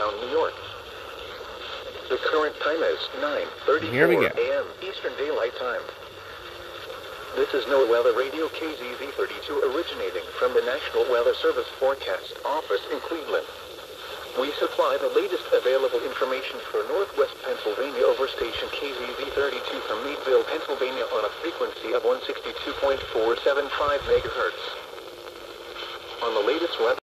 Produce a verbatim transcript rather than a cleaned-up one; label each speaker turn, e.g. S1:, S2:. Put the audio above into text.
S1: New York. The current time is nine thirty-four a m Eastern Daylight Time. This is NOAA Weather Radio K Z Z thirty-two originating from the National Weather Service Forecast Office in Cleveland. We supply the latest available information for Northwest Pennsylvania over station K Z Z thirty-two from Meadville, Pennsylvania on a frequency of one sixty-two point four seven five megahertz. On the latest weather